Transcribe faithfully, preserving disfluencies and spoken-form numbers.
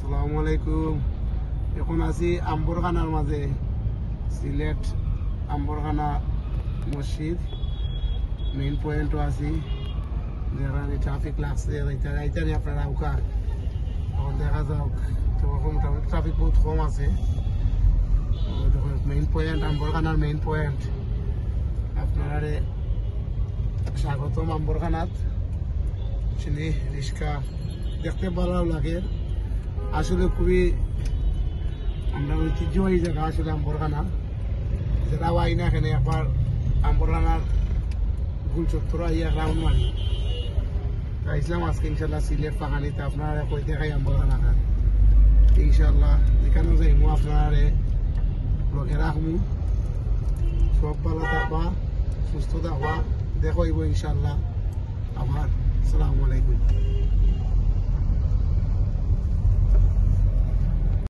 আসসালামু আলাইকুম। এখন আছি আম্বরখানার মাঝে, সিলেট আম্বরখানা মসজিদ মেইন পয়েন্টও আছি। যারা ট্রাফিক লাগছে এইটারই আপনারা উকা এখন দেখা যাক, তো মোটামুটি ট্রাফিক বহুত কম আছে। মেইন পয়েন্ট আম্বরখানার মেইন পয়েন্ট, আপনারা স্বাগতম আম্বরখানাত। চিনি রিক্সা দেখতে ভালো লাগে, আসলে খুবই আমরা ঐতিহ্যবাহী জায়গা আসলে আম্বরখানা। যারা আই না এখানে একবার আম্বরখানার গুল চত্বর আইয়া রাউন্ড মারি ইসলাম আজকে ইনশাল্লাহ সিলেট পাহানিতে আপনারা কই দেখাই আম্বরখানা খান ইনশাল্লাহ। যেখানে যাইমু আপনারা লগে রাখমু। সব ভালো থাকবা, সুস্থ থাকবা, দেখো ইনশাল্লাহ। আবার আসসালামু আলাইকুম।